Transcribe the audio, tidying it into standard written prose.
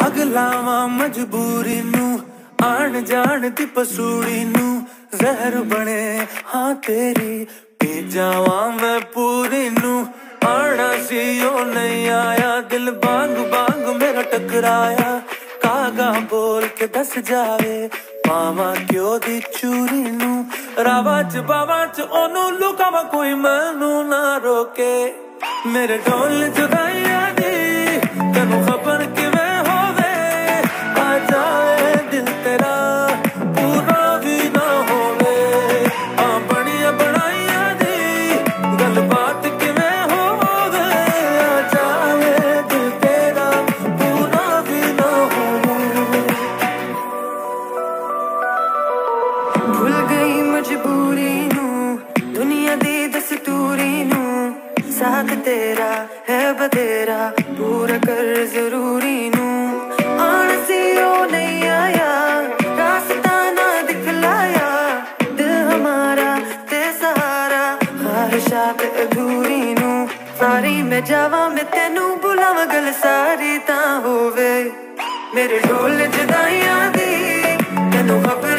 अगलावा मजबूरी नू आन जान दी पसूड़ी नू जहर बने हाँ तेरी पी जावा मैं पूरी नू आना सी ओ नहीं आया दिल बांग बांग मेरा टकराया कागा बोल के दस जावे मामा क्यों दी चूरी नू रावा च बावा च ओनू लुकावा कोई मैनू ना रोके मेरे ढोल जुदाइया दी तेनू खबर किवें होवे आ जाए दिल तेरा पूरा भी ना होवे आ बड़िया बनाइया दी गलबात किवें होवे आ जाए दिल तेरा पूरा भी ना होवे भूल गई मजबूरी नू दुनिया दी दस्तूरी नू साथ तेरा है बतेरा पूरा कर जरूरी नू आन सी ओ नहीं आया रास्ता ना दिखलाया दिल हमारा ते सहारा ख्वाहिशात अधूरी नू सारी मैं जावा मैं तेनू बुलावा गल सारी ता होवे मेरे ढोल जुदाइयां दी तेनू खबर